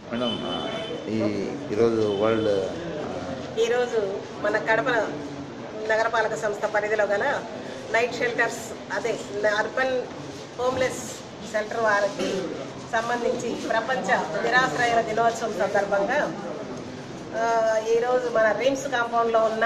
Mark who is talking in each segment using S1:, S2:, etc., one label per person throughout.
S1: Madam ఈరోజు
S2: ఈరోజు మన కడప నగరపాలక సంస్థ పరిధిలో గల నైట్ షెల్టర్స్ అదే అర్బన్ హోమ్లెస్ షెల్టర్ వారికి సంబంధించి ప్రపంచ నిరాశ్రయాల దినోత్సవం సందర్భంగా ఈరోజు మన రిమ్స్ కాంపౌండ్లో ఉన్న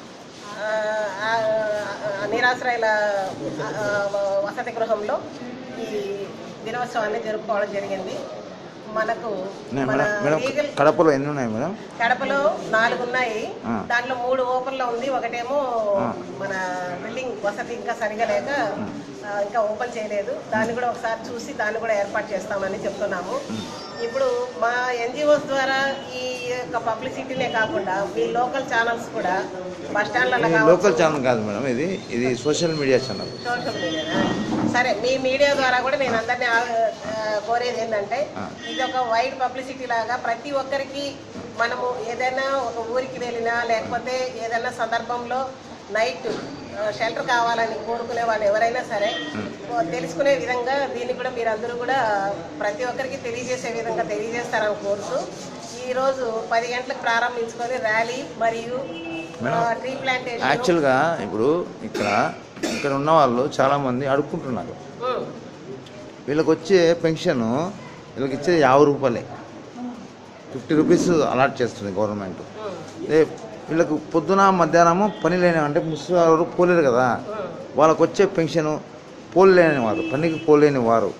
S2: నిరాశ్రయాల వసతి గృహంలో ఈ దినోత్సవాన్ని జరుపుకోవడం జరిగింది. మనకు
S1: కడపలో ఎన్ని ఉన్నాయి మేడం?
S2: కడపలో 4 ఉన్నాయి. దాంట్లో 3 ఓపెన్లో ఉంది. ఒకటేమో మన బిల్డింగ్ వసతి ఇంకా సరిగా లేక ఇంకా ఓపెన్ చేయలేదు. దాన్ని కూడా ఒకసారి చూసి దాన్ని కూడా ఏర్పాటు చేస్తామని చెప్తున్నాము. ఇప్పుడు మా ఎన్జిఓస్ ద్వారా ఈ యొక్క పబ్లిసిటీనే కాకుండా మీ లోకల్ ఛానల్స్ కూడా బస్ స్టాండ్లలో
S1: లోకల్ ఛానల్ కాదు మేడం, ఇది social media channel.
S2: Social media సరే, మీ మీడియా ద్వారా కూడా నేను అందరినీ కోరేది ఏంటంటే ఇది ఒక వైడ్ పబ్లిసిటీ లాగా ప్రతి ఒక్కరికి మనము ఏదైనా ఒక ఊరికి వెళ్ళినా లేకపోతే ఏదైనా సందర్భంలో నైట్ షెల్టర్ కావాలని కోరుకునే వాళ్ళు ఎవరైనా సరే తెలుసుకునే విధంగా దీన్ని కూడా మీరందరూ కూడా ప్రతి ఒక్కరికి తెలియజేసే విధంగా తెలియజేస్తారని కోరుతూ ఈరోజు 10 గంటలకు ప్రారంభించుకొని ర్యాలీ మరియు ట్రీ ప్లాంటేషన్.
S1: యాక్చువల్గా ఇప్పుడు ఇక్కడ ఉన్న వాళ్ళు చాలామంది అడుక్కుంటున్నారు. వీళ్ళకి వచ్చే పెన్షన్ వీళ్ళకి ఇచ్చేది 50 రూపాయలే, 50 రూపీస్ అలాట్ చేస్తుంది గవర్నమెంట్. వీళ్ళకు పొద్దున మధ్యాహ్నము పని లేని అంటే ముసలి పోలేరు కదా, వాళ్ళకు వచ్చే పెన్షను పోలేని వారు, పనికి పోలేని వారు,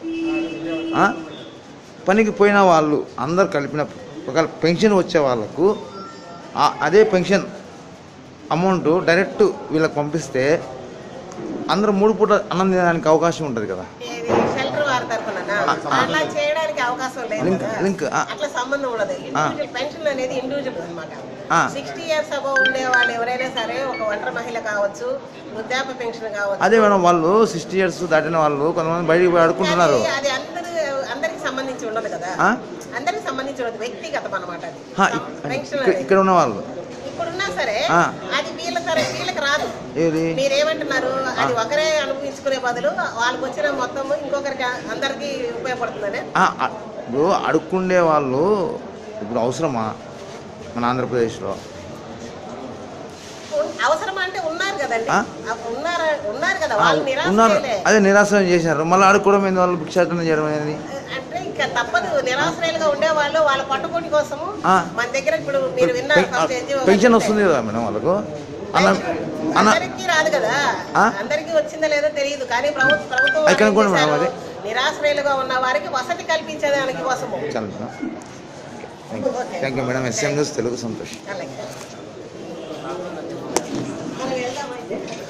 S1: పనికి పోయిన వాళ్ళు అందరు కలిపిన ఒక పెన్షన్ వచ్చే వాళ్ళకు అదే పెన్షన్ అమౌంట్ డైరెక్ట్ వీళ్ళకి పంపిస్తే అందరూ 3 పూట అన్నం తినడానికి అవకాశం ఉంటుంది కదా.
S2: అట్లా చేయడానికి అవకాశం లేదు, అట్లా సంబంధం ఉండదు. ఇండివిజువల్ పెన్షన్ అనేది ఇండివిజువల్ అనమాట. 60 ఇయర్స్ అబౌవ్ ఉండే వాళ్ళు ఎవరైనా సరే, ఒక ఒంటరి మహిళ కావచ్చు, వృద్ధాప్య పెన్షన్ కావచ్చు.
S1: అదే మేడం, వాళ్ళు 60 ఇయర్స్ దాటిన వాళ్ళు కొంతమంది బయటికి పోయి అడుకుంటున్నారు.
S2: అది అందరికి సంబంధించి ఉండదు కదా, అందరికి సంబంధించి ఉండదు, వ్యక్తిగతం అనమాట.
S1: ఇక్కడ ఉన్న వాళ్ళు
S2: ఇప్పుడున్నా సరే అది వీళ్ళకి రాదు. మీరేమంటున్నారు, అది ఒకరే అనుభవించుకునే బదులు వాళ్ళకి వచ్చిన మొత్తం ఇంకొకరికి అందరికి ఉపయోగపడుతుందని.
S1: ఇప్పుడు అడుక్కుండే వాళ్ళు ఇప్పుడు అవసరమా మన ఆంధ్రప్రదేశ్లో?
S2: అవసరమా అంటే ఉన్నారు కదండి, ఉన్నారు కదా వాళ్ళు నిరాశ్రయులే.
S1: అదే నిరాశ్రయం చేశారు, మళ్ళీ అడుక్కోవడం ఏంది, వాళ్ళు భిక్షాటన చేయడం అనేది
S2: అంటే ఇంకా తప్పదు. నిరాశ్రయులుగా ఉండేవాళ్ళు వాళ్ళ పట్టుకోటి కోసము మన దగ్గర ఇప్పుడు మీరు విన్నారు
S1: పెన్షన్ వస్తుంది కదా మేడం వాళ్ళకు.
S2: అందరికీ రాదు కదా, అందరికీ వచ్చిందో లేదో తెలియదు. కానీ ప్రభుత్వం నిరాశ్రయులుగా ఉన్న వారికి వసతి కల్పించేదానికి కోసము.
S1: Thank you madam. SM news Telugu Santosh.
S2: అలాగే.